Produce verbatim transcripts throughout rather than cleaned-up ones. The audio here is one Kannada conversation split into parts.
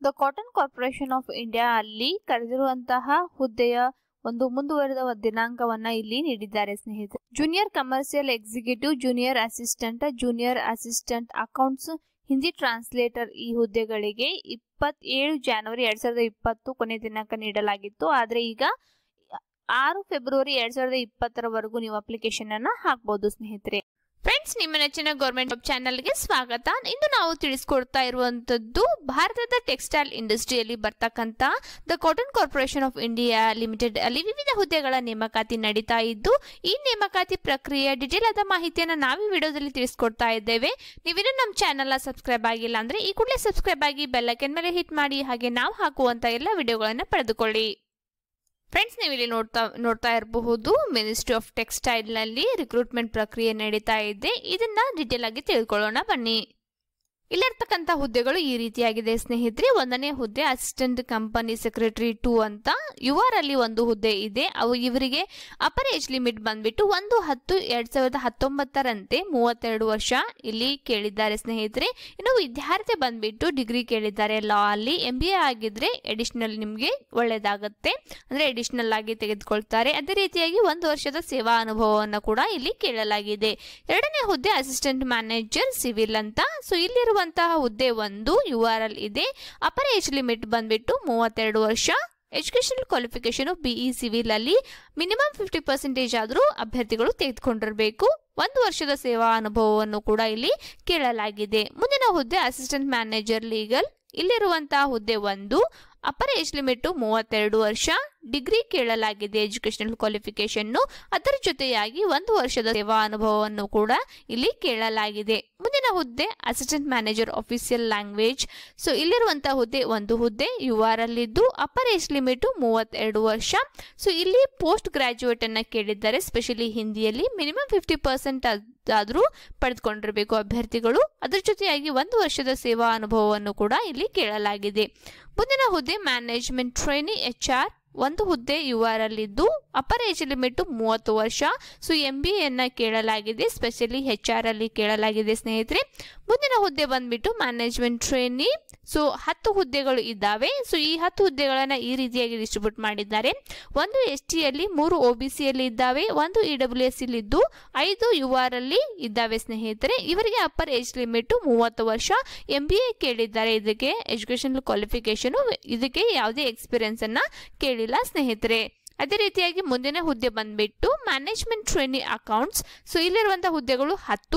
The cotton corporation of India ಅಲ್ಲಿ ಕರೆದಿರುವಂತಹ ಹುದ್ದೆಯ ಒಂದು ಮುಂದುವರೆದ ದಿನಾಂಕವನ್ನ ಇಲ್ಲಿ ನೀಡಿದ್ದಾರೆ ಸ್ನೇಹಿತರೆ. Junior commercial executive, junior assistant, junior assistant accounts, Hindi translator ಈ ಹುದ್ದೆಗಳಿಗೆ ಇಪ್ಪತ್ತೇಳು ಜನವರಿ ಎರಡ್ ಸಾವಿರದ ಇಪ್ಪತ್ತು ಕೊನೆ ದಿನಾಂಕ ನೀಡಲಾಗಿತ್ತು. ಆದ್ರೆ ಈಗ ಆರು ಫೆಬ್ರವರಿ ಎರಡ್ ಸಾವಿರದ ಇಪ್ಪತ್ತರವರೆಗೂ ನೀವು ಅಪ್ಲಿಕೇಶನ್ ಅನ್ನ ಹಾಕಬಹುದು ಸ್ನೇಹಿತರೆ. ಫ್ರೆಂಡ್ಸ್, ನಿಮ್ಮ ನೆಚ್ಚಿನ ಗೌರ್ಮೆಂಟ್ ಜಾಬ್ ಚಾನೆಲ್ಗೆ ಸ್ವಾಗತ. ಇಂದು ನಾವು ತಿಳಿಸ್ಕೊಡ್ತಾ ಇರುವಂತದ್ದು ಭಾರತದ ಟೆಕ್ಸ್ಟೈಲ್ ಇಂಡಸ್ಟ್ರಿಯಲ್ಲಿ ಬರ್ತಕ್ಕಂತ the cotton corporation of India limited ಅಲ್ಲಿ ವಿವಿಧ ಹುದ್ದೆಗಳ ನೇಮಕಾತಿ ನಡೀತಾ ಇದ್ದು, ಈ ನೇಮಕಾತಿ ಪ್ರಕ್ರಿಯೆಯ ಡಿಟೇಲ್ ಆದ ಮಾಹಿತಿಯನ್ನು ನಾವು ಈ ವಿಡಿಯೋದಲ್ಲಿ ತಿಳಿಸ್ಕೊಡ್ತಾ ಇದ್ದೇವೆ. ನೀವಿನ್ನೂ ನಮ್ಮ ಚಾನೆಲ್ ಸಬ್ಸ್ಕ್ರೈಬ್ ಆಗಿಲ್ಲ ಅಂದ್ರೆ ಈ ಕೂಡಲೇ ಸಬ್ಸ್ಕ್ರೈಬ್ ಆಗಿ ಬೆಲ್ ಐಕಾನ್ ಮೇಲೆ ಹಿಟ್ ಮಾಡಿ, ಹಾಗೆ ನಾವು ಹಾಕುವಂತ ಎಲ್ಲ ವಿಡಿಯೋಗಳನ್ನು ಪಡೆದುಕೊಳ್ಳಿ. ಫ್ರೆಂಡ್ಸ್, ನೀವು ಇಲ್ಲಿ ನೋಡ್ತಾ ನೋಡ್ತಾ ಇರಬಹುದು ಮಿನಿಸ್ಟ್ರಿ ಆಫ್ ಟೆಕ್ಸ್ಟೈಲ್ ನಲ್ಲಿ ರಿಕ್ರೂಟ್ಮೆಂಟ್ ಪ್ರಕ್ರಿಯೆ ನಡೀತಾ ಇದೆ. ಇದನ್ನ ಡೀಟೇಲ್ ಆಗಿ ತಿಳ್ಕೊಳ್ಳೋಣ ಬನ್ನಿ. ಇಲ್ಲಿರ್ತಕ್ಕಂಥ ಹುದ್ದೆಗಳು ಈ ರೀತಿಯಾಗಿದೆ ಸ್ನೇಹಿತರೆ. ಒಂದನೇ ಹುದ್ದೆ ಅಸಿಸ್ಟೆಂಟ್ ಕಂಪನಿ ಸೆಕ್ರೆಟರಿ ಟು ಅಂತ ಯು ಆರ್ ಅಲ್ಲಿ ಒಂದು ಹುದ್ದೆ ಇದೆ. ಅವು ಇವರಿಗೆ ಅಪರ್ ಏಜ್ ಲಿಮಿಟ್ ಬಂದ್ಬಿಟ್ಟು ಒಂದು ಹತ್ತು ಎರಡ್ ಸಾವಿರದ ಹತ್ತೊಂಬತ್ತರಂತೆ ಮೂವತ್ತೆರಡು ವರ್ಷ ಇಲ್ಲಿ ಕೇಳಿದ್ದಾರೆ ಸ್ನೇಹಿತರೆ. ಇನ್ನು ವಿದ್ಯಾರ್ಥಿ ಬಂದ್ಬಿಟ್ಟು ಡಿಗ್ರಿ ಕೇಳಿದ್ದಾರೆ ಲಾ ಅಲ್ಲಿ. ಎಂ ಬಿ ಎ ಆಗಿದ್ರೆ ಎಡಿಷನಲ್ ನಿಮ್ಗೆ ಒಳ್ಳೇದಾಗತ್ತೆ, ಅಂದ್ರೆ ಎಡಿಷನಲ್ ಆಗಿ ತೆಗೆದುಕೊಳ್ತಾರೆ. ಅದೇ ರೀತಿಯಾಗಿ ಒಂದು ವರ್ಷದ ಸೇವಾ ಅನುಭವವನ್ನು ಕೂಡ ಇಲ್ಲಿ ಕೇಳಲಾಗಿದೆ. ಎರಡನೇ ಹುದ್ದೆ ಅಸಿಸ್ಟೆಂಟ್ ಮ್ಯಾನೇಜರ್ ಸಿವಿಲ್ ಅಂತ. ಸೊ ಇಲ್ಲಿರುವ ಹುದ್ದೆ ಒಂದು ಯು ಆರ್ ಎಲ್ ಇದೆ. ಅಪರ್ ಏಜ್ ಲಿಮಿಟ್ ಬಂದ್ಬಿಟ್ಟು ಮೂವತ್ತೆರಡು ವರ್ಷ. ಎಜುಕೇಶನಲ್ ಕ್ವಾಲಿಫಿಕೇಶನ್ ಬಿಇ ಸಿವಿಲ್ ಅಲ್ಲಿ ಮಿನಿಮಮ್ ಫಿಫ್ಟಿ ಪರ್ಸೆಂಟೇಜ್ ಆದ್ರೂ ಅಭ್ಯರ್ಥಿಗಳು ತೆಗೆದುಕೊಂಡಿರಬೇಕು. ಒಂದು ವರ್ಷದ ಸೇವಾ ಅನುಭವವನ್ನು ಕೂಡ ಇಲ್ಲಿ ಕೇಳಲಾಗಿದೆ. ಮುಂದಿನ ಹುದ್ದೆ ಅಸಿಸ್ಟೆಂಟ್ ಮ್ಯಾನೇಜರ್ ಲೀಗಲ್. ಇಲ್ಲಿರುವಂತಹ ಹುದ್ದೆ ಒಂದು ಅಪರ್ ಏಜ್ ಲಿಮಿಟ್ ಮೂವತ್ತೆರಡು ವರ್ಷ. ಡಿಗ್ರಿ ಕೇಳಲಾಗಿದೆ ಎಜುಕೇಶನಲ್ ಕ್ವಾಲಿಫಿಕೇಶನ್. ಅದರ ಜೊತೆಯಾಗಿ ಒಂದು ವರ್ಷದ ಸೇವಾ ಅನುಭವವನ್ನು ಕೂಡ ಇಲ್ಲಿ ಕೇಳಲಾಗಿದೆ. ಮುಂದಿನ ಹುದ್ದೆ assistant manager official language. So ಇಲ್ಲಿರುವಂತಹ ಹುದ್ದೆ ಒಂದು ಹುದ್ದೆ ಯು ಆರ್ ಅಲ್ಲಿದ್ದು ಅಪರ್ ಏಜ್ ಲಿಮಿಟ್ ಮೂವತ್ತೆರಡು ವರ್ಷ. ಸೊ ಇಲ್ಲಿ ಪೋಸ್ಟ್ ಗ್ರಾಜುಯೇಟ್ ಅನ್ನ ಕೇಳಿದ್ದಾರೆ, ಸ್ಪೆಷಲಿ ಹಿಂದಿಯಲ್ಲಿ. ಮಿನಿಮಮ್ ಫಿಫ್ಟಿ ಪರ್ಸೆಂಟ್ ಆದ್ರೂ ಪಡೆದುಕೊಂಡಿರಬೇಕು ಅಭ್ಯರ್ಥಿಗಳು. ಅದರ ಜೊತೆಯಾಗಿ ಒಂದು ವರ್ಷದ ಸೇವಾ ಅನುಭವವನ್ನು ಕೂಡ ಇಲ್ಲಿ ಕೇಳಲಾಗಿದೆ. ಮುಂದಿನ ಹುದ್ದೆ ಮ್ಯಾನೇಜ್ಮೆಂಟ್ ಟ್ರೈನಿ ಎಚ್ ಆರ್. ಒಂದು ಹುದ್ದೆ ಯು ಆರ್ ಅಲ್ಲಿದ್ದು ಅಪರ್ ಏಜ್ ಲಿಮಿಟ್ ಮೂವತ್ತು ವರ್ಷ. ಸೊ ಎಂ ಬಿ ಎನ್ನ ಕೇಳಲಾಗಿದೆ, ಸ್ಪೆಷಲಿ ಎಚ್ ಆರ್ ಅಲ್ಲಿ ಕೇಳಲಾಗಿದೆ ಸ್ನೇಹಿತರೆ. ಮುಂದಿನ ಹುದ್ದೆ ಬಂದ್ಬಿಟ್ಟು ಮ್ಯಾನೇಜ್ಮೆಂಟ್ ಟ್ರೈನಿ. ಸೊ ಹತ್ತು ಹುದ್ದೆಗಳು ಇದ್ದಾವೆ. ಸೊ ಈ ಹತ್ತು ಹುದ್ದೆಗಳನ್ನ ಈ ರೀತಿಯಾಗಿ ಡಿಸ್ಟ್ರಿಬ್ಯೂಟ್ ಮಾಡಿದ್ದಾರೆ. ಒಂದು ಎಸ್ ಟಿ ಅಲ್ಲಿ, ಮೂರು ಒ ಬಿ ಸಿ ಅಲ್ಲಿ ಇದ್ದಾವೆ, ಒಂದು ಇ ಡಬ್ಲ್ಯೂ ಎಸ್ ಇಲ್ಲಿ ಇದ್ದು, ಐದು ಯು ಆರ್ ಅಲ್ಲಿ ಇದ್ದಾವೆ ಸ್ನೇಹಿತರೆ. ಇವರಿಗೆ ಅಪ್ಪರ್ ಏಜ್ ಲಿಮಿಟ್ ಮೂವತ್ತು ವರ್ಷ. ಎಂ ಬಿ ಎ ಕೇಳಿದ್ದಾರೆ. ಇದಕ್ಕೆ ಎಜುಕೇಶನಲ್ ಕ್ವಾಲಿಫಿಕೇಶನ್, ಇದಕ್ಕೆ ಯಾವುದೇ ಎಕ್ಸ್ಪೀರಿಯನ್ಸ್ ಅನ್ನ ಕೇಳಿಲ್ಲ ಸ್ನೇಹಿತರೆ. ಅದೇ ರೀತಿಯಾಗಿ ಮುಂದಿನ ಹುದ್ದೆ ಬಂದ್ಬಿಟ್ಟು ಮ್ಯಾನೇಜ್ಮೆಂಟ್ ಟ್ರೈನಿ ಅಕೌಂಟ್ಸ್. ಸೊ ಇಲ್ಲಿರುವಂತಹ ಹುದ್ದೆಗಳು ಹತ್ತು.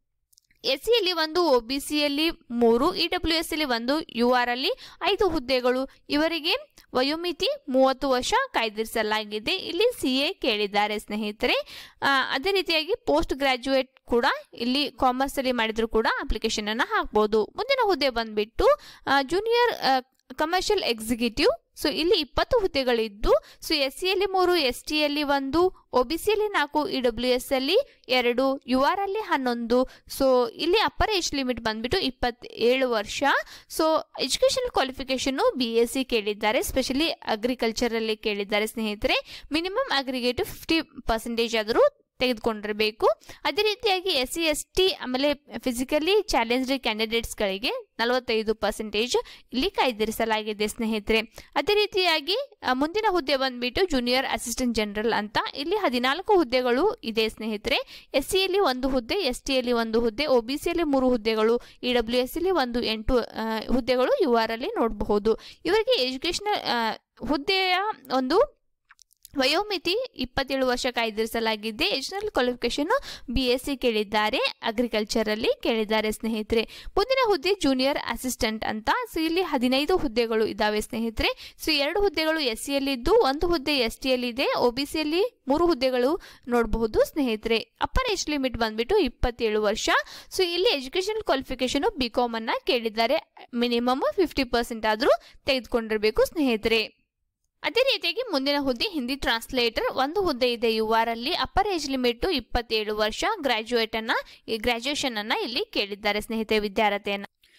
ಎಸ್ ಸಿ ಅಲ್ಲಿ ಒಂದು, ಒ ಬಿ ಸಿ ಅಲ್ಲಿ ಮೂರು, ಇ ಡಬ್ಲ್ಯೂ ಎಸ್ ಅಲ್ಲಿ ಒಂದು, ಯು ಆರ್ ಅಲ್ಲಿ ಐದು ಹುದ್ದೆಗಳು. ಇವರಿಗೆ ವಯೋಮಿತಿ ಮೂವತ್ತು ವರ್ಷ ಕಾಯ್ದಿರಿಸಲಾಗಿದೆ. ಇಲ್ಲಿ ಸಿ ಎ ಕೇಳಿದ್ದಾರೆ ಸ್ನೇಹಿತರೆ. ಅದೇ ರೀತಿಯಾಗಿ ಪೋಸ್ಟ್ ಗ್ರಾಜುಯೇಟ್ ಕೂಡ ಇಲ್ಲಿ ಕಾಮರ್ಸ್ ಅಲ್ಲಿ ಮಾಡಿದ್ರು ಕೂಡ ಅಪ್ಲಿಕೇಶನ್ ಅನ್ನ ಹಾಕಬಹುದು. ಮುಂದಿನ ಹುದ್ದೆ ಬಂದ್ಬಿಟ್ಟು ಜೂನಿಯರ್ ಕಮರ್ಷಿಯಲ್ ಎಕ್ಸಿಕ್ಯೂಟಿವ್. ಸೊ ಇಲ್ಲಿ ಇಪ್ಪತ್ತು ಹುದ್ದೆಗಳಿದ್ದು, ಸೊ ಎಸ್ ಸಿ ಅಲ್ಲಿ ಮೂರು, ಎಸ್ ಟಿ ಅಲ್ಲಿ ಒಂದು, ಒ ಬಿ ಸಿ ಅಲ್ಲಿ ನಾಲ್ಕು, ಇ ಡಬ್ಲ್ಯೂ ಎಸ್ ಅಲ್ಲಿ ಎರಡು, ಯು ಆರ್ ಅಲ್ಲಿ ಹನ್ನೊಂದು. ಸೊ ಇಲ್ಲಿ ಅಪ್ಪರ್ ಏಜ್ ಲಿಮಿಟ್ ಬಂದ್ಬಿಟ್ಟು ಇಪ್ಪತ್ತೇಳು ವರ್ಷ. So educational qualification B S C ಕೇಳಿದ್ದಾರೆ, ಸ್ಪೆಷಲಿ ಅಗ್ರಿಕಲ್ಚರ್ ಅಲ್ಲಿ ಕೇಳಿದ್ದಾರೆ ಸ್ನೇಹಿತರೆ. ಮಿನಿಮಮ್ ಅಗ್ರಿಗೇಟ್ ಫಿಫ್ಟಿ ಪರ್ಸೆಂಟೇಜ್ ಆದರೂ ತೆಗೆದುಕೊಂಡಿರಬೇಕು. ಅದೇ ರೀತಿಯಾಗಿ ಎಸ್ ಸಿ ಎಸ್ ಟಿ ಆಮೇಲೆ ಫಿಸಿಕಲಿ ಚಾಲೆಂಜ್ಡ್ ಕ್ಯಾಂಡಿಡೇಟ್ಸ್ ಗಳಿಗೆ ನಲವತ್ತೈದು ಪರ್ಸೆಂಟೇಜ್ ಇಲ್ಲಿ ಕಾಯ್ದಿರಿಸಲಾಗಿದೆ ಸ್ನೇಹಿತರೆ. ಅದೇ ರೀತಿಯಾಗಿ ಮುಂದಿನ ಹುದ್ದೆ ಬಂದ್ಬಿಟ್ಟು ಜೂನಿಯರ್ ಅಸಿಸ್ಟೆಂಟ್ ಜನರಲ್ ಅಂತ. ಇಲ್ಲಿ ಹದಿನಾಲ್ಕು ಹುದ್ದೆಗಳು ಇದೆ ಸ್ನೇಹಿತರೆ. ಎಸ್ ಸಿ ಅಲ್ಲಿ ಒಂದು ಹುದ್ದೆ, ಎಸ್ ಟಿ ಅಲ್ಲಿ ಒಂದು ಹುದ್ದೆ, ಒ ಬಿ ಸಿ ಅಲ್ಲಿ ಮೂರು ಹುದ್ದೆಗಳು, ಇ ಡಬ್ಲ್ಯೂ ಎಸ್ ಅಲ್ಲಿ ಒಂದು ಎಂಟು ಹುದ್ದೆಗಳು ಯು ಆರ್ ಅಲ್ಲಿ ನೋಡಬಹುದು. ಇವರಿಗೆ ಎಜುಕೇಶನಲ್ ಹುದ್ದೆಯ ಒಂದು ವಯೋಮಿತಿ ಇಪ್ಪತ್ತೇಳು ವರ್ಷ ಕಾಯ್ದಿರಿಸಲಾಗಿದೆ. Educational qualification B S C ಕೇಳಿದ್ದಾರೆ, ಅಗ್ರಿಕಲ್ಚರ್ ಅಲ್ಲಿ ಕೇಳಿದ್ದಾರೆ ಸ್ನೇಹಿತರೆ. ಮುಂದಿನ ಹುದ್ದೆ ಜೂನಿಯರ್ ಅಸಿಸ್ಟೆಂಟ್ ಅಂತ. ಸೊ ಇಲ್ಲಿ ಹದಿನೈದು ಹುದ್ದೆಗಳು ಇದಾವೆ ಸ್ನೇಹಿತರೆ. ಸೊ ಎರಡು ಹುದ್ದೆಗಳು ಎಸ್ ಸಿ ಅಲ್ಲಿ ಇದ್ದು, ಒಂದು ಹುದ್ದೆ ಎಸ್ ಟಿ ಅಲ್ಲಿ ಇದೆ, ಒ ಬಿ ಸಿ ಅಲ್ಲಿ ಮೂರು ಹುದ್ದೆಗಳು ನೋಡಬಹುದು ಸ್ನೇಹಿತರೆ. ಅಪ್ಪರ್ ಏಜ್ ಲಿಮಿಟ್ ಬಂದ್ಬಿಟ್ಟು ಇಪ್ಪತ್ತೇಳು ವರ್ಷ. ಸೊ ಇಲ್ಲಿ ಎಜುಕೇಶನಲ್ ಕ್ವಾಲಿಫಿಕೇಶನ್ ಬಿ ಕಾಮ್ ಅನ್ನ ಕೇಳಿದ್ದಾರೆ. ಮಿನಿಮಮ್ ಫಿಫ್ಟಿ ಪರ್ಸೆಂಟ್ ಆದ್ರೂ ತೆಗೆದುಕೊಂಡಿರಬೇಕು ಸ್ನೇಹಿತರೆ. ಅದೇ ರೀತಿಯಾಗಿ ಮುಂದಿನ ಹುದ್ದೆ ಹಿಂದಿ ಟ್ರಾನ್ಸ್ಲೇಟರ್. ಒಂದು ಹುದ್ದೆ ಇದೆ ಯು ಆರ್ ಅಲ್ಲಿ. ಅಪ್ಪರ್ ಏಜ್ ಲಿಮಿಟ್ ಇಪ್ಪತ್ತೇಳು ವರ್ಷ. ಗ್ರಾಜುಯೇಟ್ ಅನ್ನ ಗ್ರಾಜುಯೇಷನ್ ಅನ್ನ ಇಲ್ಲಿ ಕೇಳಿದ್ದಾರೆ ಸ್ನೇಹಿತರೆ ವಿದ್ಯಾರ್ಥಿಯನ್ನ.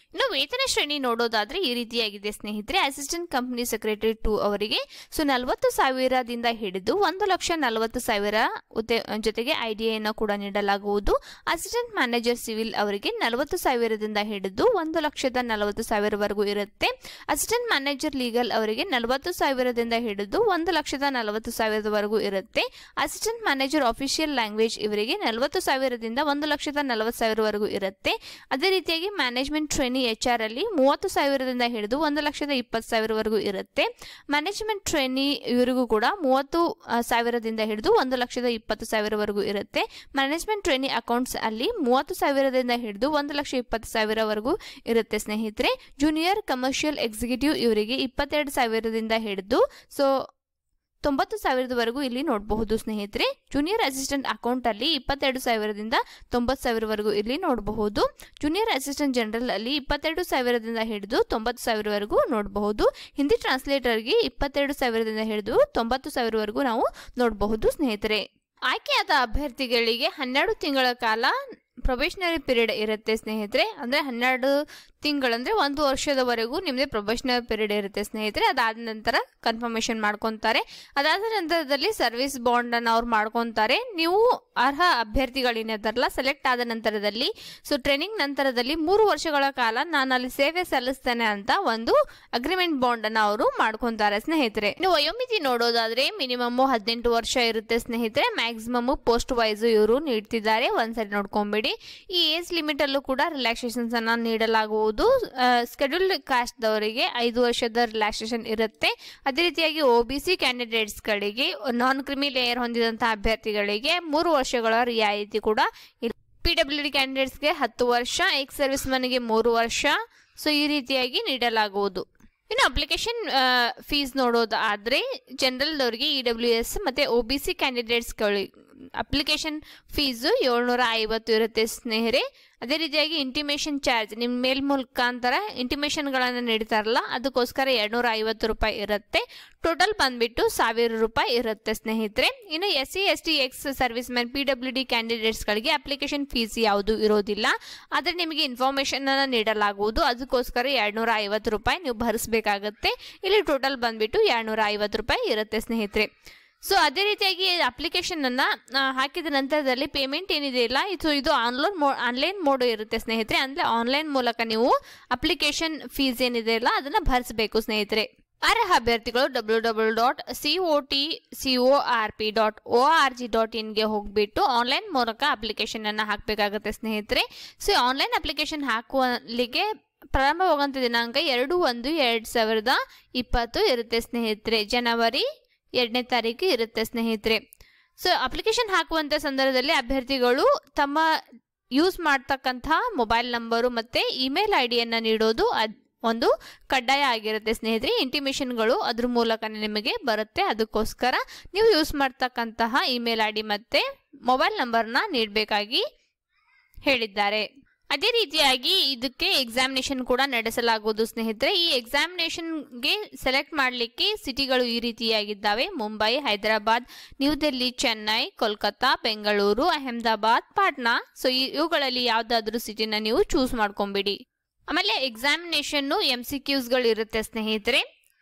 ಇನ್ನು ವೇತನ ಶ್ರೇಣಿ ನೋಡೋದಾದ್ರೆ ಈ ರೀತಿಯಾಗಿದೆ ಸ್ನೇಹಿತರೆ. ಅಸಿಸ್ಟೆಂಟ್ ಕಂಪನಿ ಸೆಕ್ರೆಟರಿ ಟು ಅವರಿಗೆ ಸೊ ನಲವತ್ತು ಸಾವಿರದಿಂದ ಹಿಡಿದು ಒಂದು ಲಕ್ಷ ನಲವತ್ತು ಸಾವಿರ ಜೊತೆಗೆ ಐಡಿಯನ್ನು ಕೂಡ ನೀಡಲಾಗುವುದು. ಅಸಿಸ್ಟೆಂಟ್ ಮ್ಯಾನೇಜರ್ ಸಿವಿಲ್ ಅವರಿಗೆ ನಲವತ್ತು ಸಾವಿರದಿಂದ ಹಿಡಿದು ಒಂದು ಲಕ್ಷದ ನಲವತ್ತು ಸಾವಿರವರೆಗೂ ಇರುತ್ತೆ. ಅಸಿಸ್ಟೆಂಟ್ ಮ್ಯಾನೇಜರ್ ಲೀಗಲ್ ಅವರಿಗೆ ನಲವತ್ತು ಸಾವಿರದಿಂದ ಹಿಡಿದು ಒಂದು ಲಕ್ಷದ ನಲವತ್ತು ಸಾವಿರದವರೆಗೂ ಇರುತ್ತೆ. ಅಸಿಸ್ಟೆಂಟ್ ಮ್ಯಾನೇಜರ್ ಆಫಿಷಿಯಲ್ ಲ್ಯಾಂಗ್ವೇಜ್ ಇವರಿಗೆ ನಲವತ್ತು ಸಾವಿರದಿಂದ ಒಂದು ಲಕ್ಷದ ನಲವತ್ತು ಸಾವಿರವರೆಗೂ ಇರುತ್ತೆ. ಅದೇ ರೀತಿಯಾಗಿ ಮ್ಯಾನೇಜ್ಮೆಂಟ್ ಟ್ರೈನಿ ಎಚ್ ಆರ್ ಅಲ್ಲಿ ಮೂವತ್ತು ಸಾವಿರದಿಂದ ಹಿಡಿದು ಒಂದು ಲಕ್ಷದ ಇಪ್ಪತ್ತು ಸಾವಿರವರೆಗೂ ಇರುತ್ತೆ. ಮ್ಯಾನೇಜ್ಮೆಂಟ್ ಟ್ರೈನಿ ಇವರಿಗೂ ಕೂಡ ಮೂವತ್ತು ಸಾವಿರದಿಂದ ಹಿಡಿದು ಒಂದು ಲಕ್ಷದ ಇಪ್ಪತ್ತು ಸಾವಿರವರೆಗೂ ಇರುತ್ತೆ. ಮ್ಯಾನೇಜ್ಮೆಂಟ್ ಟ್ರೈನಿ ಅಕೌಂಟ್ಸ್ ಅಲ್ಲಿ ಮೂವತ್ತು ಸಾವಿರದಿಂದ ಹಿಡಿದು ಒಂದು ಲಕ್ಷ ಇಪ್ಪತ್ತು ಸಾವಿರವರೆಗೂ ಇರುತ್ತೆ ಸ್ನೇಹಿತರೆ. ಜೂನಿಯರ್ ಕಮರ್ಷಿಯಲ್ ಎಕ್ಸಿಕ್ಯೂಟಿವ್ ಇವರಿಗೆ ಇಪ್ಪತ್ತೆರಡು ಸಾವಿರದಿಂದ ಹಿಡಿದು ಸೊ ತೊಂಬತ್ತು ಸಾವಿರದವರೆಗೂ ಇಲ್ಲಿ ನೋಡಬಹುದು ಸ್ನೇಹಿತರೆ. ಜೂನಿಯರ್ ಅಸಿಸ್ಟೆಂಟ್ ಅಕೌಂಟ್ ಅಲ್ಲಿ ಇಪ್ಪತ್ತೆರಡು ಸಾವಿರದಿಂದ ತೊಂಬತ್ತು ಸಾವಿರವರೆಗೂ ಇಲ್ಲಿ ನೋಡಬಹುದು. ಜೂನಿಯರ್ ಅಸಿಸ್ಟೆಂಟ್ ಜನರಲ್ ಅಲ್ಲಿ ಇಪ್ಪತ್ತೆರಡು ಸಾವಿರದಿಂದ ಹಿಡಿದು ತೊಂಬತ್ತು ಸಾವಿರವರೆಗೂ ನೋಡಬಹುದು. ಹಿಂದಿ ಟ್ರಾನ್ಸ್ಲೇಟರ್ಗೆ ಇಪ್ಪತ್ತೆರಡು ಸಾವಿರದಿಂದ ಹಿಡಿದು ತೊಂಬತ್ತು ಸಾವಿರವರೆಗೂ ನಾವು ನೋಡಬಹುದು ಸ್ನೇಹಿತರೆ. ಆಯ್ಕೆಯಾದ ಅಭ್ಯರ್ಥಿಗಳಿಗೆ ಹನ್ನೆರಡು ತಿಂಗಳ ಕಾಲ ಪ್ರೊಬೇಷನರಿ ಪೀರಿಯಡ್ ಇರುತ್ತೆ ಸ್ನೇಹಿತರೆ. ಅಂದರೆ ಹನ್ನೆರಡು ತಿಂಗಳಂದರೆ ಒಂದು ವರ್ಷದವರೆಗೂ ನಿಮ್ಮದೇ ಪ್ರೊಬೇಷನರಿ ಪೀರಿಯಡ್ ಇರುತ್ತೆ ಸ್ನೇಹಿತರೆ. ಅದಾದ ನಂತರ ಕನ್ಫರ್ಮೇಷನ್ ಮಾಡ್ಕೊತಾರೆ. ಅದಾದ ನಂತರದಲ್ಲಿ ಸರ್ವಿಸ್ ಬಾಂಡನ್ನು ಅವ್ರು ಮಾಡ್ಕೊತಾರೆ. ನೀವು ಅರ್ಹ ಅಭ್ಯರ್ಥಿಗಳೇನಿದಾರಲ್ಲ ಸೆಲೆಕ್ಟ್ ಆದ ನಂತರದಲ್ಲಿ ಸೊ ಟ್ರೈನಿಂಗ್ ನಂತರದಲ್ಲಿ ಮೂರು ವರ್ಷಗಳ ಕಾಲ ನಾನು ಅಲ್ಲಿ ಸೇವೆ ಸಲ್ಲಿಸ್ತೇನೆ ಅಂತ ಒಂದು ಅಗ್ರಿಮೆಂಟ್ ಬಾಂಡನ್ನು ಅವರು ಮಾಡ್ಕೊತಾರೆ ಸ್ನೇಹಿತರೆ. ನೀವು ವಯೋಮಿತಿ ನೋಡೋದಾದ್ರೆ ಮಿನಿಮಮ್ ಹದಿನೆಂಟು ವರ್ಷ ಇರುತ್ತೆ ಸ್ನೇಹಿತರೆ. ಮ್ಯಾಕ್ಸಿಮಮ್ ಪೋಸ್ಟ್ ವೈಸ್ ಇವರು ನೀಡ್ತಿದ್ದಾರೆ. ಒಂದ್ಸರಿ ನೋಡ್ಕೊಂಬಿಡಿ. ಈ ಏಜ್ ಲಿಮಿಟ್ ಅಲ್ಲೂ ಕೂಡ ರಿಲ್ಯಾಕ್ಸೇಷನ್ಸ್ ಅನ್ನ ನೀಡಲಾಗುವುದು. ಸ್ಕೆಡ್ಯೂಲ್ಡ್ ಕಾಸ್ಟ್ ದವರಿಗೆ ಐದು ವರ್ಷದ ರಿಲ್ಯಾಕ್ಸೇಷನ್ ಇರುತ್ತೆ. ಅದೇ ರೀತಿಯಾಗಿ ಒಬಿಸಿ ಕ್ಯಾಂಡಿಡೇಟ್ಸ್ ಗಳಿಗೆ ನಾನ್ ಕ್ರಿಮಿ ಲೇಯರ್ ಹೊಂದಿದಂತಹ ಅಭ್ಯರ್ಥಿಗಳಿಗೆ ಮೂರು ವರ್ಷಗಳ ರಿಯಾಯಿತಿ ಕೂಡ ಪಿಡಬ್ಲ್ಯೂ ಡಿ ಕ್ಯಾಂಡಿಡೇಟ್ಸ್ಗೆ ಹತ್ತು ವರ್ಷ, ಎಕ್ಸ್ ಸರ್ವಿಸ್ ಮನ್ಗೆ ಮೂರು ವರ್ಷ ಸೊ ಈ ರೀತಿಯಾಗಿ ನೀಡಲಾಗುವುದು. ಇನ್ನು ಅಪ್ಲಿಕೇಶನ್ ಫೀಸ್ ನೋಡೋದಾದ್ರೆ ಜನರಲ್ ದವರಿಗೆ ಇ ಡಬ್ಲ್ಯೂ ಎಸ್ ಮತ್ತೆ ಒಬಿಸಿ ಕ್ಯಾಂಡಿಡೇಟ್ಸ್ಗಳಿಗೆ ಅಪ್ಲಿಕೇಶನ್ ಫೀಸು ಏಳ್ನೂರ ಐವತ್ತು ಇರುತ್ತೆ ಸ್ನೇಹಿತರೆ. ಅದೇ ರೀತಿಯಾಗಿ ಇಂಟಿಮೇಷನ್ ಚಾರ್ಜ್ ನಿಮ್ಮ ಮೇಲ್ ಮುಖಾಂತರ ಇಂಟಿಮೇಷನ್ಗಳನ್ನು ನೀಡ್ತಾರಲ್ಲ ಅದಕ್ಕೋಸ್ಕರ ಎರಡ್ನೂರ ಐವತ್ತು ರೂಪಾಯಿ ಇರುತ್ತೆ. ಟೋಟಲ್ ಬಂದ್ಬಿಟ್ಟು ಸಾವಿರ ರೂಪಾಯಿ ಇರುತ್ತೆ ಸ್ನೇಹಿತರೆ. ಇನ್ನು S C S T ex service man P W D ಕ್ಯಾಂಡಿಡೇಟ್ಸ್ಗಳಿಗೆ ಅಪ್ಲಿಕೇಶನ್ ಫೀಸ್ ಯಾವುದು ಇರೋದಿಲ್ಲ. ಆದರೆ ನಿಮಗೆ ಇನ್ಫಾರ್ಮೇಷನ್ ಅನ್ನು ನೀಡಲಾಗುವುದು. ಅದಕ್ಕೋಸ್ಕರ ಎರಡ್ನೂರ ಐವತ್ತು ರೂಪಾಯಿ ನೀವು ಭರಿಸಬೇಕಾಗತ್ತೆ. ಇಲ್ಲಿ ಟೋಟಲ್ ಬಂದ್ಬಿಟ್ಟು ಎರಡ್ನೂರ ಐವತ್ತು ರೂಪಾಯಿ ಇರುತ್ತೆ ಸ್ನೇಹಿತರೆ. ಸೊ ಅದೇ ರೀತಿಯಾಗಿ ಅಪ್ಲಿಕೇಶನ್ ಅನ್ನ ಹಾಕಿದ ನಂತರದಲ್ಲಿ ಪೇಮೆಂಟ್ ಏನಿದೆ ಇಲ್ಲ ಇದು ಇದು ಆನ್ಲೈನ್ ಮೋ ಆನ್ಲೈನ್ ಮೋಡ್ ಇರುತ್ತೆ ಸ್ನೇಹಿತರೆ. ಅಂದರೆ ಆನ್ಲೈನ್ ಮೂಲಕ ನೀವು ಅಪ್ಲಿಕೇಶನ್ ಫೀಸ್ ಏನಿದೆ ಇಲ್ಲ ಅದನ್ನ ಭರಿಸಬೇಕು ಸ್ನೇಹಿತರೆ. ಅರ್ಹ ಅಭ್ಯರ್ಥಿಗಳು W W dot C O T C O R P dot O R G dot ಇನ್ಗೆ ಹೋಗ್ಬಿಟ್ಟು ಆನ್ಲೈನ್ ಮೂಲಕ ಅಪ್ಲಿಕೇಶನ್ ಅನ್ನ ಹಾಕಬೇಕಾಗುತ್ತೆ ಸ್ನೇಹಿತರೆ. ಸೊ ಆನ್ಲೈನ್ ಅಪ್ಲಿಕೇಶನ್ ಹಾಕುವಲ್ಲಿಗೆ ಪ್ರಾರಂಭವಾಗುವಂಥ ದಿನಾಂಕ ಎರಡು ಒಂದು ಎರಡ್ ಸಾವಿರದ ಇಪ್ಪತ್ತು ಇರುತ್ತೆ ಸ್ನೇಹಿತರೆ. ಜನವರಿ ಎರಡನೇ ತಾರೀಕು ಇರುತ್ತೆ ಸ್ನೇಹಿತರೆ. ಸೊ ಅಪ್ಲಿಕೇಶನ್ ಹಾಕುವಂಥ ಸಂದರ್ಭದಲ್ಲಿ ಅಭ್ಯರ್ಥಿಗಳು ತಮ್ಮ ಯೂಸ್ ಮಾಡ್ತಕ್ಕಂಥ ಮೊಬೈಲ್ ನಂಬರು ಮತ್ತು ಇಮೇಲ್ ಐ ಡಿಯನ್ನು ನೀಡೋದು ಒಂದು ಕಡ್ಡಾಯ ಆಗಿರುತ್ತೆ ಸ್ನೇಹಿತರೆ. ಇಂಟಿಮೇಷನ್ಗಳು ಅದ್ರ ಮೂಲಕನೇ ನಿಮಗೆ ಬರುತ್ತೆ. ಅದಕ್ಕೋಸ್ಕರ ನೀವು ಯೂಸ್ ಮಾಡ್ತಕ್ಕಂತಹ ಇಮೇಲ್ ಐ ಡಿ ಮತ್ತು ಮೊಬೈಲ್ ನಂಬರ್ನ ನೀಡಬೇಕಾಗಿ ಹೇಳಿದ್ದಾರೆ. ಅದೇ ರೀತಿಯಾಗಿ ಇದಕ್ಕೆ ಎಕ್ಸಾಮಿನೇಷನ್ ಕೂಡ ನಡೆಸಲಾಗುವುದು ಸ್ನೇಹಿತರೆ. ಈ ಎಕ್ಸಾಮಿನೇಷನ್ಗೆ ಸೆಲೆಕ್ಟ್ ಮಾಡಲಿಕ್ಕೆ ಸಿಟಿಗಳು ಈ ರೀತಿಯಾಗಿದ್ದಾವೆ: ಮುಂಬೈ, ಹೈದರಾಬಾದ್, ನ್ಯೂ ದಿಲ್ಲಿ, ಚೆನ್ನೈ, ಕೋಲ್ಕತ್ತಾ, ಬೆಂಗಳೂರು, ಅಹಮದಾಬಾದ್, ಪಾಟ್ನಾ. ಸೊ ಇವುಗಳಲ್ಲಿ ಯಾವುದಾದ್ರೂ ಸಿಟಿನ ನೀವು ಚೂಸ್ ಮಾಡ್ಕೊಂಬಿಡಿ. ಆಮೇಲೆ ಎಕ್ಸಾಮಿನೇಷನ್ನು ಎಂ ಸಿ ಕ್ಯೂಸ್ಗಳು ಇರುತ್ತೆ ಸ್ನೇಹಿತರೆ.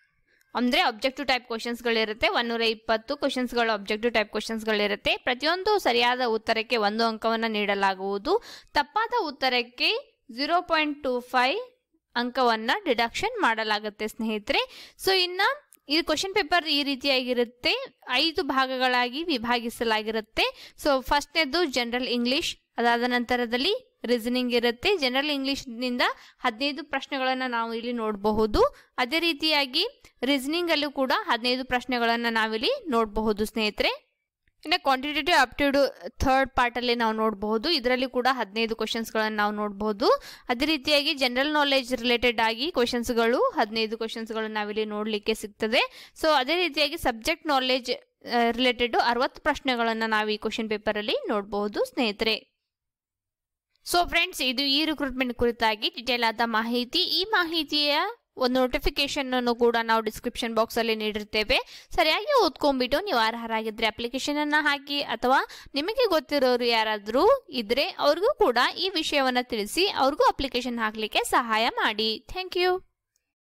ಅಂದರೆ ಅಬ್ಜೆಕ್ಟಿವ್ ಟೈಪ್ ಕ್ವಶನ್ಸ್ಗಳಿರುತ್ತೆ. ಒನ್ನೂರ ಇಪ್ಪತ್ತು ಕ್ವಶನ್ಸ್ಗಳು ಅಬ್ಜೆಕ್ಟಿವ್ ಟೈಪ್ ಕ್ವಶನ್ಸ್ಗಳಿರುತ್ತೆ. ಪ್ರತಿಯೊಂದು ಸರಿಯಾದ ಉತ್ತರಕ್ಕೆ ಒಂದು ಅಂಕವನ್ನು ನೀಡಲಾಗುವುದು. ತಪ್ಪಾದ ಉತ್ತರಕ್ಕೆ ಝೀರೋ ಪಾಯಿಂಟ್ ಟೂ ಫೈವ್ ಅಂಕವನ್ನು ಡಿಡಕ್ಷನ್ ಮಾಡಲಾಗುತ್ತೆ ಸ್ನೇಹಿತರೆ. ಸೊ ಇನ್ನು ಈ ಕ್ವಶನ್ ಪೇಪರ್ ಈ ರೀತಿಯಾಗಿರುತ್ತೆ. ಐದು ಭಾಗಗಳಾಗಿ ವಿಭಾಗಿಸಲಾಗಿರುತ್ತೆ. ಸೊ ಫಸ್ಟ್ನೇದು ಜನರಲ್ ಇಂಗ್ಲಿಷ್, ಅದಾದ ನಂತರದಲ್ಲಿ ರೀಸನಿಂಗ್ ಇರುತ್ತೆ. ಜನರಲ್ ಇಂಗ್ಲಿಷ್ನಿಂದ ಹದಿನೈದು ಪ್ರಶ್ನೆಗಳನ್ನು ನಾವು ಇಲ್ಲಿ ನೋಡಬಹುದು. ಅದೇ ರೀತಿಯಾಗಿ ರೀಸನಿಂಗ್ ಅಲ್ಲೂ ಕೂಡ ಹದಿನೈದು ಪ್ರಶ್ನೆಗಳನ್ನು ನಾವಿಲ್ಲಿ ನೋಡಬಹುದು ಸ್ನೇಹಿತರೆ. ಇನ್ನು ಕ್ವಾಂಟಿಟೇಟಿವ್ ಆಪ್ಟಿಟ್ಯೂಡ್ ಥರ್ಡ್ ಪಾರ್ಟಲ್ಲಿ ನಾವು ನೋಡಬಹುದು. ಇದರಲ್ಲಿ ಕೂಡ ಹದಿನೈದು ಕ್ವಶನ್ಸ್ಗಳನ್ನು ನಾವು ನೋಡಬಹುದು. ಅದೇ ರೀತಿಯಾಗಿ ಜನರಲ್ ನಾಲೆಜ್ ರಿಲೇಟೆಡ್ ಆಗಿ ಕ್ವಶನ್ಸ್ಗಳು ಹದಿನೈದು ಕ್ವಶನ್ಸ್ಗಳು ನಾವಿಲ್ಲಿ ನೋಡಲಿಕ್ಕೆ ಸಿಗ್ತದೆ. ಸೊ ಅದೇ ರೀತಿಯಾಗಿ ಸಬ್ಜೆಕ್ಟ್ ನಾಲೆಜ್ ರಿಲೇಟೆಡ್ ಅರವತ್ತು ಪ್ರಶ್ನೆಗಳನ್ನು ನಾವು ಈ ಕ್ವಶನ್ ಪೇಪರಲ್ಲಿ ನೋಡಬಹುದು ಸ್ನೇಹಿತರೆ. ಸೊ ಫ್ರೆಂಡ್ಸ್, ಇದು ಈ ರಿಕ್ರೂಟ್ಮೆಂಟ್ ಕುರಿತಾಗಿ ಡಿಟೇಲ್ ಆದ ಮಾಹಿತಿ. ಈ ಮಾಹಿತಿಯ ಒಂದು ನೋಟಿಫಿಕೇಶನ್ ಅನ್ನು ಕೂಡ ನಾವು ಡಿಸ್ಕ್ರಿಪ್ಷನ್ ಬಾಕ್ಸ್ ಅಲ್ಲಿ ನೀಡಿರ್ತೇವೆ. ಸರಿಯಾಗಿ ಓದ್ಕೊಂಡ್ಬಿಟ್ಟು ನೀವು ಅರ್ಹರಾಗಿದ್ರೆ ಅಪ್ಲಿಕೇಶನ್ ಅನ್ನ ಹಾಕಿ, ಅಥವಾ ನಿಮಗೆ ಗೊತ್ತಿರೋರು ಯಾರಾದ್ರೂ ಇದ್ರೆ ಅವ್ರಿಗೂ ಕೂಡ ಈ ವಿಷಯವನ್ನ ತಿಳಿಸಿ ಅವ್ರಿಗೂ ಅಪ್ಲಿಕೇಶನ್ ಹಾಕ್ಲಿಕ್ಕೆ ಸಹಾಯ ಮಾಡಿ. Thank you.